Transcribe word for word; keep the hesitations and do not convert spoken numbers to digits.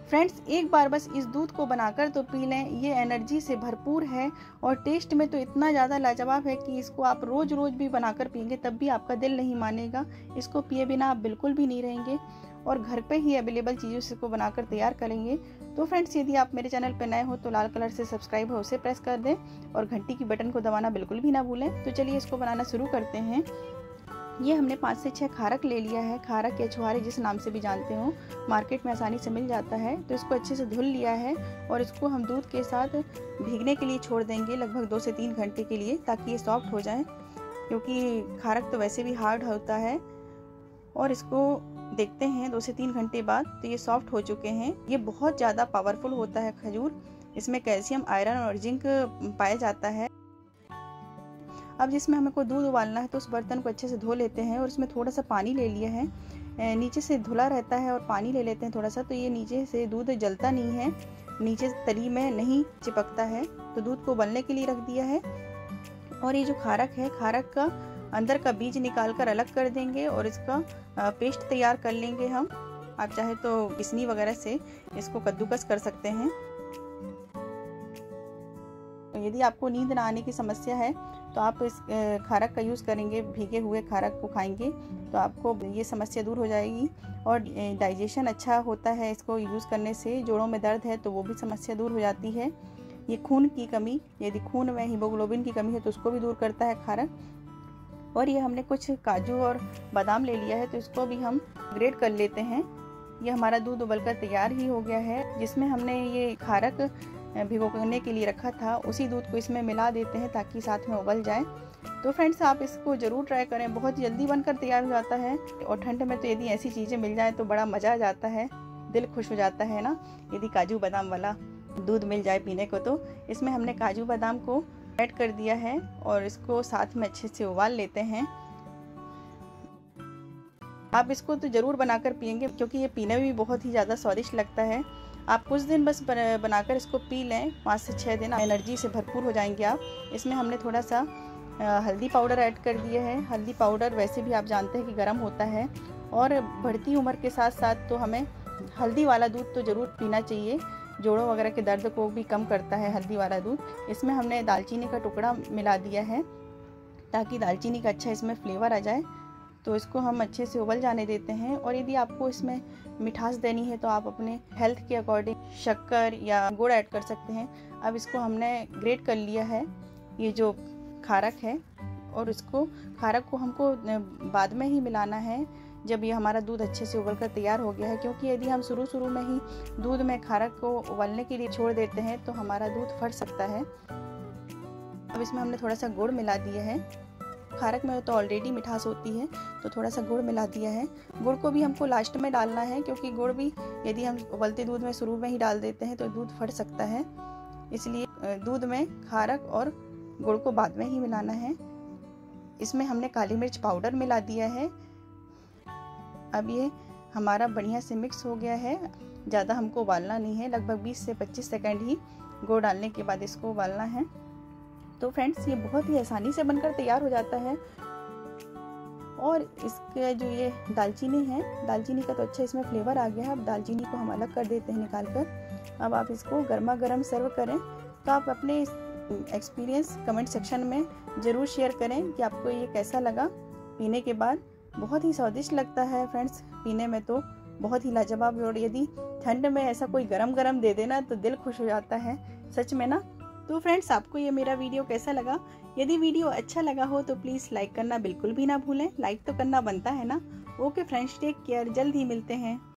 Friends एक बार बस इस दूध को बनाकर तो पी लें, ये एनर्जी से भरपूर है और टेस्ट में तो इतना ज़्यादा लाजवाब है कि इसको आप रोज़ रोज़ भी बनाकर पिएंगे तब भी आपका दिल नहीं मानेगा। इसको पिए बिना आप बिल्कुल भी नहीं रहेंगे और घर पे ही अवेलेबल चीज़ों से इसको बनाकर तैयार करेंगे। तो फ्रेंड्स यदि आप मेरे चैनल पर नए हो तो लाल कलर से सब्सक्राइब है उसे प्रेस कर दें और घंटी की बटन को दबाना बिल्कुल भी ना भूलें। तो चलिए इसको बनाना शुरू करते हैं। ये हमने पाँच से छः खारक ले लिया है। खारक या छुहारे जिस नाम से भी जानते हो, मार्केट में आसानी से मिल जाता है। तो इसको अच्छे से धुल लिया है और इसको हम दूध के साथ भीगने के लिए छोड़ देंगे लगभग दो से तीन घंटे के लिए, ताकि ये सॉफ्ट हो जाए, क्योंकि खारक तो वैसे भी हार्ड होता है। और इसको देखते हैं दो से तीन घंटे बाद तो ये सॉफ्ट हो चुके हैं। ये बहुत ज़्यादा पावरफुल होता है खजूर, इसमें कैल्शियम, आयरन और जिंक पाया जाता है। अब जिसमें हमें को दूध उबालना है तो उस बर्तन को अच्छे से धो लेते हैं और इसमें थोड़ा सा पानी ले लिया है। नीचे से धुला रहता है और पानी ले लेते हैं थोड़ा सा, तो ये नीचे से दूध जलता नहीं है, नीचे तली में नहीं चिपकता है। तो दूध को उबलने के लिए रख दिया है। और ये जो खारक है, खारक का अंदर का बीज निकाल कर अलग कर देंगे और इसका पेस्ट तैयार कर लेंगे हम। आप चाहे तो पिसनी वगैरह से इसको कद्दूकस कर सकते हैं। यदि आपको नींद ना आने की समस्या है तो आप इस खारक का यूज़ करेंगे, भीगे हुए खारक को खाएंगे तो आपको ये समस्या दूर हो जाएगी। और डाइजेशन अच्छा होता है इसको यूज़ करने से। जोड़ों में दर्द है तो वो भी समस्या दूर हो जाती है। ये खून की कमी, यदि खून में हीमोग्लोबिन की कमी है तो उसको भी दूर करता है खारक। और ये हमने कुछ काजू और बादाम ले लिया है तो इसको भी हम ग्रेट कर लेते हैं। ये हमारा दूध उबलकर तैयार ही हो गया है। जिसमें हमने ये खारक भिगोने के लिए रखा था उसी दूध को इसमें मिला देते हैं ताकि साथ में उबल जाए। तो फ्रेंड्स आप इसको ज़रूर ट्राई करें, बहुत जल्दी बनकर तैयार हो जाता है। और ठंड में तो यदि ऐसी चीज़ें मिल जाए तो बड़ा मज़ा आ जाता है, दिल खुश हो जाता है ना, यदि काजू बादाम वाला दूध मिल जाए पीने को। तो इसमें हमने काजू बादाम को ऐड कर दिया है और इसको साथ में अच्छे से उबाल लेते हैं। आप इसको तो ज़रूर बनाकर पिएंगे क्योंकि ये पीने में भी बहुत ही ज़्यादा स्वादिष्ट लगता है। आप कुछ दिन बस बनाकर इसको पी लें, पाँच से छः दिन एनर्जी से भरपूर हो जाएंगे आप। इसमें हमने थोड़ा सा हल्दी पाउडर ऐड कर दिया है। हल्दी पाउडर वैसे भी आप जानते हैं कि गर्म होता है और बढ़ती उम्र के साथ साथ तो हमें हल्दी वाला दूध तो ज़रूर पीना चाहिए। जोड़ों वगैरह के दर्द को भी कम करता है हल्दी वाला दूध। इसमें हमने दालचीनी का टुकड़ा मिला दिया है ताकि दालचीनी का अच्छा इसमें फ्लेवर आ जाए। तो इसको हम अच्छे से उबल जाने देते हैं। और यदि आपको इसमें मिठास देनी है तो आप अपने हेल्थ के अकॉर्डिंग शक्कर या गुड़ ऐड कर सकते हैं। अब इसको हमने ग्रेट कर लिया है, ये जो खारक है, और इसको खारक को हमको बाद में ही मिलाना है जब ये हमारा दूध अच्छे से उबल कर तैयार हो गया है। क्योंकि यदि हम शुरू शुरू में ही दूध में खारक को उबलने के लिए छोड़ देते हैं तो हमारा दूध फट सकता है। अब इसमें हमने थोड़ा सा गुड़ मिला दिया है। खारक में तो ऑलरेडी मिठास होती है तो थोड़ा सा गुड़ मिला दिया है। गुड़ को भी हमको लास्ट में डालना है क्योंकि गुड़ भी यदि हम उबलते दूध में शुरू में ही डाल देते हैं तो दूध फट सकता है। इसलिए दूध में खारक और गुड़ को बाद में ही मिलाना है। इसमें हमने काली मिर्च पाउडर मिला दिया है। अब ये हमारा बढ़िया से मिक्स हो गया है। ज़्यादा हमको उबालना नहीं है, लगभग बीस से पच्चीस सेकंड ही गुड़ डालने के बाद इसको उबालना है। तो फ्रेंड्स ये बहुत ही आसानी से बनकर तैयार हो जाता है। और इसके जो ये दालचीनी है, दालचीनी का तो अच्छा इसमें फ्लेवर आ गया है। अब दालचीनी को हम अलग कर देते हैं निकाल कर। अब आप इसको गर्मा गर्म सर्व करें। तो आप अपने एक्सपीरियंस कमेंट सेक्शन में ज़रूर शेयर करें कि आपको ये कैसा लगा पीने के बाद। बहुत ही स्वादिष्ट लगता है फ्रेंड्स, पीने में तो बहुत ही लाजवाब। और यदि ठंड में ऐसा कोई गरम गरम दे देना तो दिल खुश हो जाता है, सच में ना। तो फ्रेंड्स आपको ये मेरा वीडियो कैसा लगा? यदि वीडियो अच्छा लगा हो तो प्लीज़ लाइक करना बिल्कुल भी ना भूलें। लाइक तो करना बनता है ना। ओके फ्रेंड्स, टेक केयर, जल्द ही मिलते हैं।